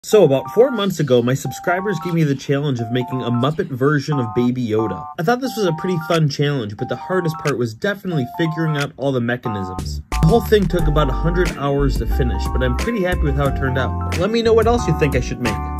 So about 4 months ago, my subscribers gave me the challenge of making a Muppet version of Baby Yoda. I thought this was a pretty fun challenge, but the hardest part was definitely figuring out all the mechanisms. The whole thing took about 100 hours to finish, but I'm pretty happy with how it turned out. Let me know what else you think I should make.